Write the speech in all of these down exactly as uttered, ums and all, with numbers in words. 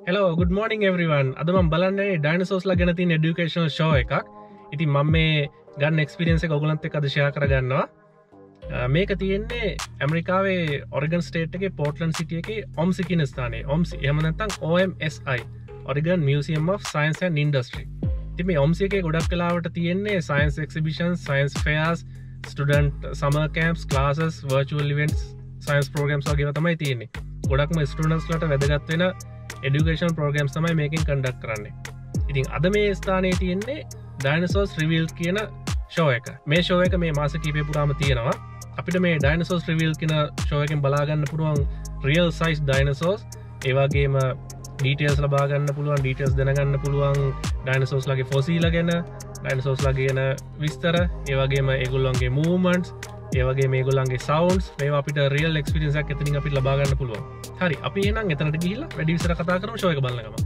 Hello, good morning everyone. අද මම බලන්නේ dinosaurs ලා ගැන තියෙන educational show එකක්. ඉතින් මම මේ ගන්න experience එක ඔයගලන්ත් එක්ක අද share කරගන්නවා. මේක තියෙන්නේ ඇමරිකාවේ Oregon state එකේ Portland city එකේ O M S I කියන ස්ථානයේ. O M S I එහෙම නැත්නම් O M S I Oregon Museum of Science and Industry. ඉතින් මේ O M S I එකේ ගොඩක් වෙලාවට තියෙන්නේ science exhibitions, science fairs, student summer camps, classes, virtual events, science programs වගේ ඒවා තමයි තියෙන්නේ. ගොඩක්ම students ලාට වැදගත් වෙන education programs තමයි මේකෙන් conduct කරන්නේ. ඉතින් අද මේ ස්ථානයේ තියෙන්නේ Dinosaurs Revealed කියන show එක. මේ show එක මේ මාස කිහිපය පුරාම තියෙනවා. අපිට මේ Dinosaurs Revealed කියන show එකෙන් බලා ගන්න පුළුවන් real size dinosaurs, ඒ වගේම details ලබා ගන්න පුළුවන්, details දැනගන්න පුළුවන් dinosaurs ලගේ fossil ගැන, dinosaurs ලගේ ගැන විස්තර, ඒ වගේම ඒගොල්ලන්ගේ movements, ඒ වගේ මේගොල්ලන්ගේ sounds, මේවා අපිට real experience එකක් එතනින් අපිට ලබා ගන්න පුළුවන්. හරි, අපි එහෙනම් එතනට ගිහිල්ලා වැඩි විස්තර කතා කරමු show එක බලන ගමන්.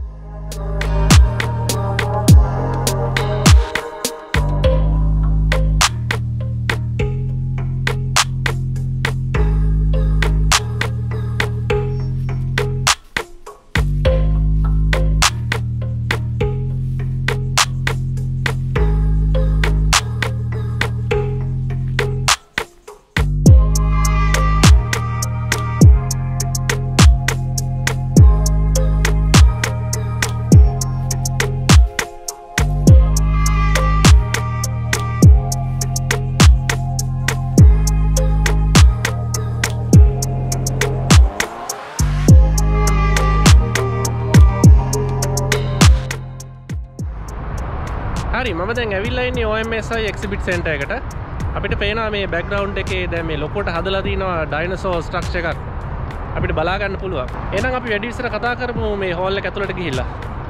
හරි, මම දැන් ඇවිල්ලා ඉන්නේ O M S I exhibit center එකට. අපිට පේනවා මේ background එකේ දැන් මේ ලොකුවට හදලා තිනවා dinosaur structure එකක්. අපිට බලා ගන්න පුළුවන්. එහෙනම් අපි වැඩි විස්තර කතා කරමු මේ hall එක ඇතුළට ගිහිල්ලා.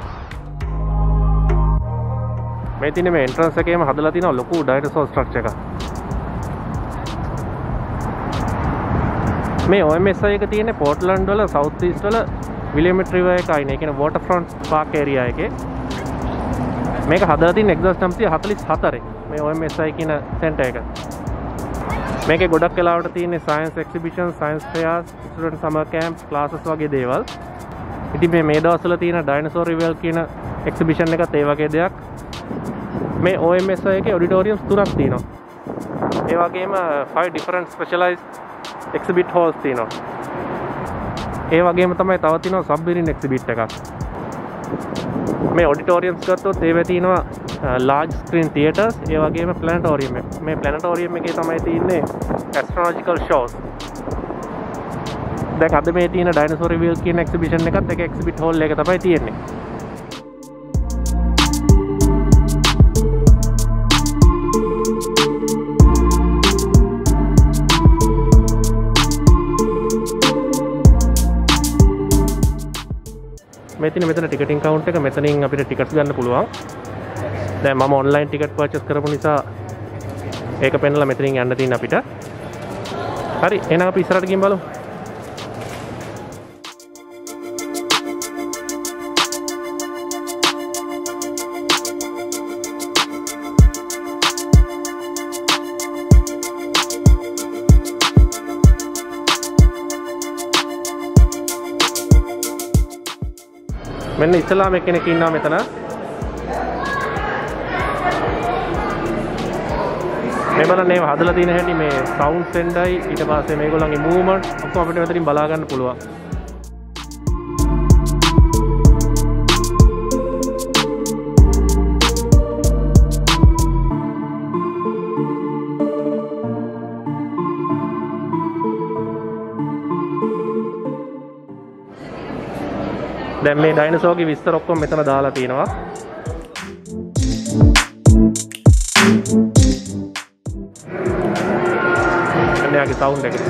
මේ තියෙන මේ entrance එකේම හදලා තිනවා ලොකු dinosaur structure එකක්. මේ O M S I එක තියෙන්නේ Portland වල south east වල Willamette River එක අයිනේ. ඒ කියන්නේ waterfront park area එකේ. මේක හදලා තියෙන එක්දාස් නවසිය හතළිස් හතරේ මේ O M S I කියන සෙන්ටර් එක. මේකේ ගොඩක් වෙලාවට තියෙන්නේ science exhibitions, science fairs, student summer camps, classes වගේ දේවල්. ඉතින් මේ මේ දවස්වල තියෙන dinosaurrevealed කියන exhibition එකත් ඒ වගේ දෙයක්. මේ O M S I එකේ auditoriums තුනක් තියෙනවා. ඒ වගේම five different specialized exhibit halls තියෙනවා. ඒ වගේම තමයි තව තියෙනවා submarine exhibit එකක්. මේ auditoriums ගත්තොත් ඒවේ තියෙනවා large screen theaters, ඒ වගේම planetarium එක. මේ planetarium එකේ තමයි තියෙන්නේ astronomical shows. දැන් අද මේ තියෙන dinosaur revealed කියන exhibition එකත් එක exhibit hall එක තමයි තියෙන්නේ. මේ තියෙන මෙතන ටිකටින් කවුන්ට් එක, මෙතනින් අපිට ටිකට්ස් ගන්න පුළුවන්. දැන් මම ඔන්ලයින් ටිකට් පර්චේස් කරපු නිසා ඒක පෙන්නලා මෙතනින් යන්න තියෙන අපිට. හරි, එහෙනම් අපි ඉස්සරහට ගිහින් බලමු. මෙන්න ඉස්ලාම කෙනෙක් ඉන්නවා මෙතන. මේ බලන්න ඒව හදලා තියෙන හැටි, මේ සවුන්ඩ් සෙන්ඩයි, ඊට පස්සේ මේගොල්ලන්ගේ මූව්මන්ට් ඔක්කොම අපිට මෙතනින් බලා ගන්න පුළුවන්. දැන් මේ dinosaur ගේ විස්තර ඔක්කොම මෙතන දාලා තියෙනවා. එන්නයාගේ සවුන්ඩ් එක.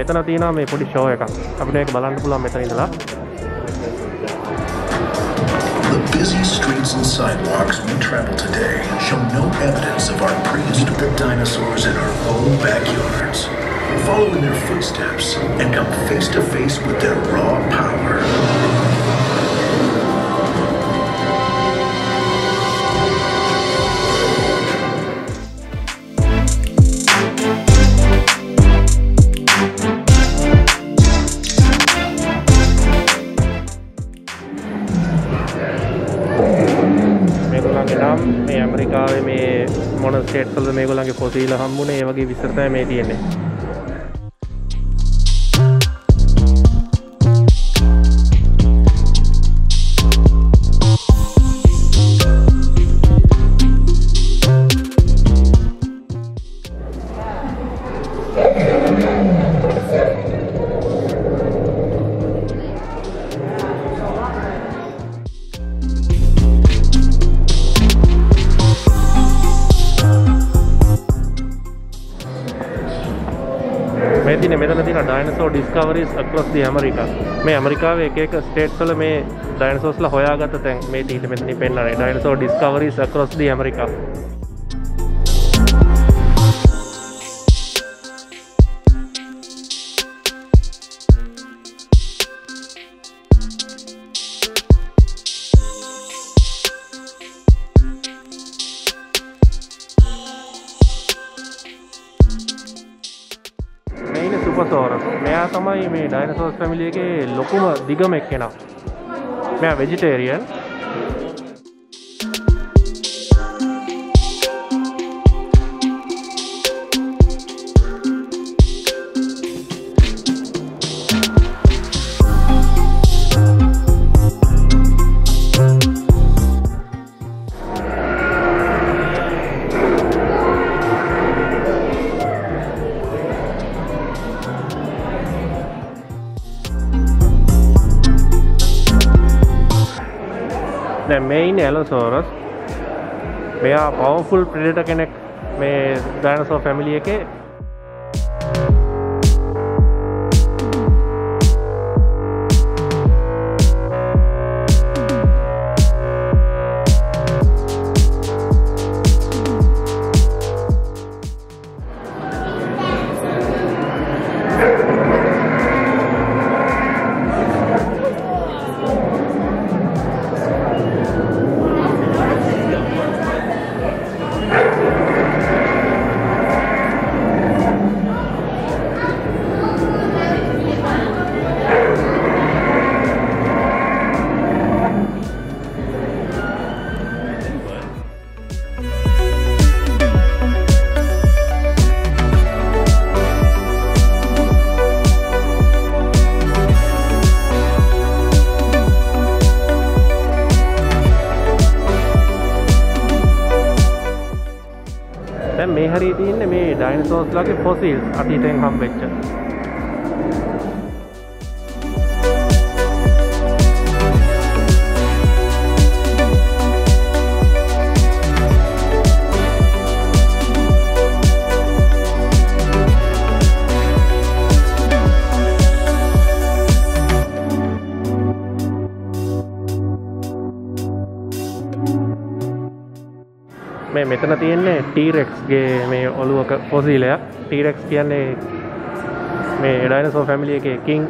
මෙතන තියෙනවා මේ පොඩි ෂෝ එකක්. අපිට මේක බලන්න පුළුවන් මෙතන ඉඳලා. The busy streets and sidewalks we travel today show no evidence of our prehistoric dinosaurs in our own backyards. Follow in their footsteps and come face to face with their raw power. මේ ඇමරිකාවේ මේ මොන States වලද මේගොල්ලන්ගේ ෆොසීල හම්බුනේ ඒ වගේ විස්තර තමයි මේ තියෙන්නේ. මෙතන තියෙන dinosaur discoveries across the America. මේ ඇමරිකාවේ එක එක ස්ටේට්ස් වල මේ dinosaurs ලා හොයාගත්ත තැන් මේ තීත මෙතනින් පෙන්නන්නේ dinosaur discoveries across the America. Dinosaurs. මෙයා තමයි මේ dinosaurs family එකේ ලොකුම දිගම එක්කෙනා. මෙයා vegetarian. Main Allosaurus. මෙයා powerful predator කෙනෙක් මේ dinosaur family එකේ. මේ හරිය තියෙන්නේ මේ dinosaurs ලාගේ fossils අතීතයෙන් හම්බෙච්ච. මේ මෙතන තියෙන්නේ T-Rex ගේ මේ ඔළුවක ෆොසීලයක්. T-Rex කියන්නේ මේ dinosaur family එකේ king.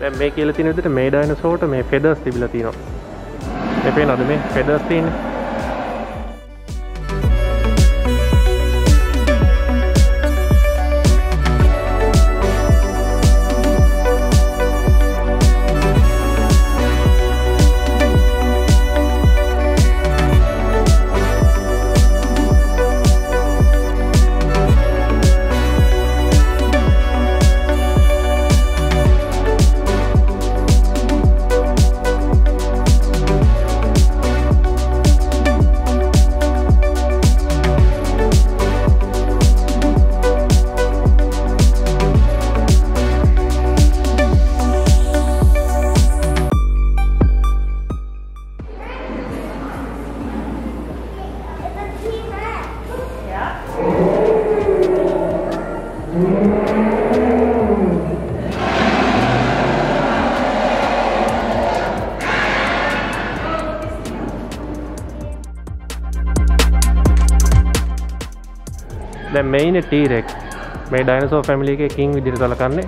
දැන් මේ කියලා තියෙන විදිහට මේ ඩයිනෝසෝර්ට මේ ෆෙදර්ස් තිබිලා තියෙනවා. මේ පේනවද මේ ෆෙදර්ස් තියෙන්නේ? දැන් මේ ඉන්නේ T-Rex. මේ ඩයිනෝසෝර් ෆැමිලි එකේ කිං විදිහට සලකන්නේ.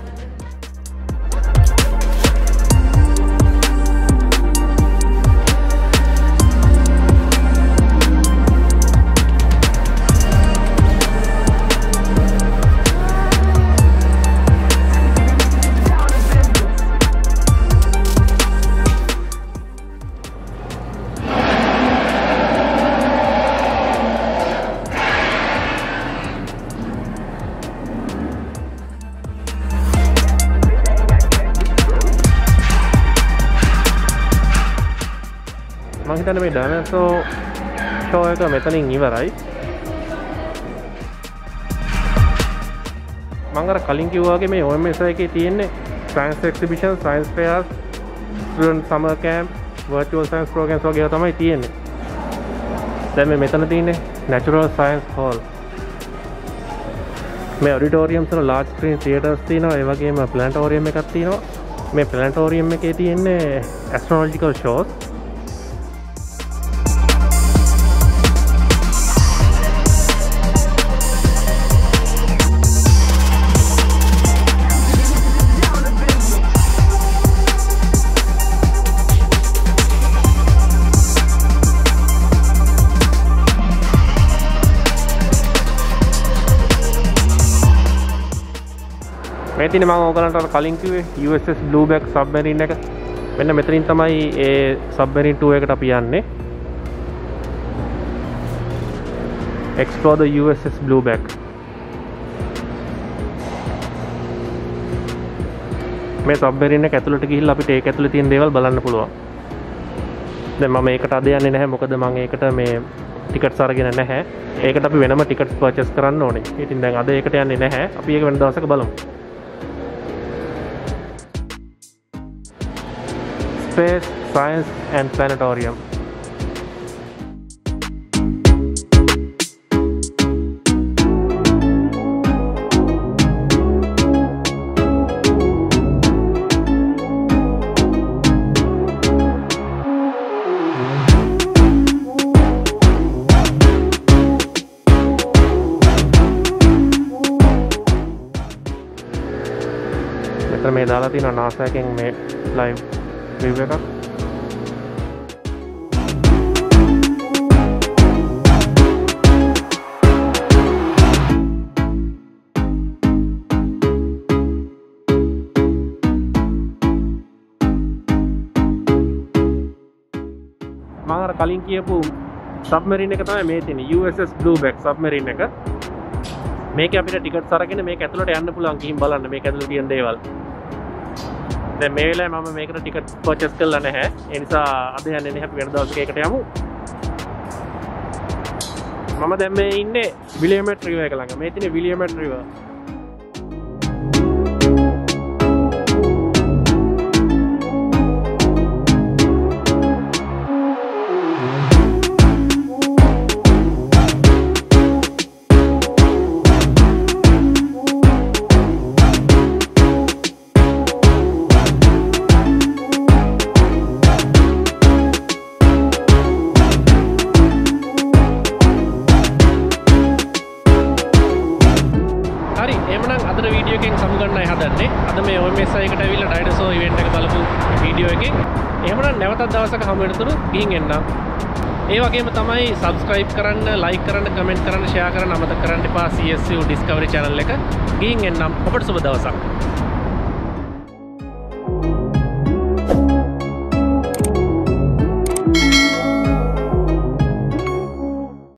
මම හිතන්නේ මේ ඩයිනෝසෝර් ෂෝ එක මෙතනින් ඉවරයි. මම අර කලින් කිව්වා වගේ මේ O M S I එකේ තියෙන්නේ science exhibition, science fairs, student summer camp, virtual science programs වගේ ඒවා තමයි තියෙන්නේ. දැන් මේ මෙතන තියෙන්නේ natural science hall. මේ auditoriums වල large screen theaters තියෙනවා. ඒ වගේම planetarium එකක් තියෙනවා. මේ planetarium එකේ තියෙන්නේ astronomical shows. මේ තියෙන මම ඕගලන්ට අර කලින් කිව්වේ U S S Blueback submarine එක. මෙන්න මෙතනින් තමයි ඒ submarine tour එකට අපි යන්නේ. Explore the U S S Blueback. මේ submarine එක ඇතුළට ගිහිල්ලා අපිට ඒක ඇතුළේ තියෙන දේවල් බලන්න පුළුවන්. දැන් මම ඒකට අද යන්නේ නැහැ මොකද මම ඒකට මේ ටිකට්ස් අරගෙන නැහැ. ඒකට අපි වෙනම ටිකට්ස් පර්චේස් කරන්න ඕනේ. ඉතින් දැන් අද ඒකට යන්නේ නැහැ. අපි ඒක වෙන දවසක බලමු. Space, Science and Planetarium. මෙතන මේ දාලා තියෙනවා NASA එකෙන් මේ live view එකක්. මම අර කලින් කියපු submarine එක තමයි මේ තියෙන්නේ U S S Blueback submarine එක. මේක අපිට ටිකට්ස් අරගෙන මේක ඇතුළට යන්න පුළුවන් ගිහින් බලන්න මේක ඇතුළේ තියෙන දේවල්. දැන් මේ වෙලාවේ මම මේකට ටිකට් පර්චේස් කරලා නැහැ. ඒ නිසා අද යන්නේ නැහැ. අපි වෙන දවසක ඒකට යමු. මම දැන් මේ ඉන්නේ විලියමට් රිවර් එක ළඟ. මේ තියෙන්නේ Willamette river. O M S I එකට ඇවිල්ලා ඩයිනසෝර් ඉවෙන්ට් එක බලපු වීඩියෝ එකෙන්. එහෙමනම් නැවතත් දවසක හමු වෙනතුරු ගිහින් එන්නම්. ඒ වගේම තමයි subscribe කරන්න, like කරන්න, comment කරන්න, share කරන්න අමතක කරන්න එපා C S U Discovery channel එක. ගිහින් එන්නම්. ඔබට සුබ දවසක්.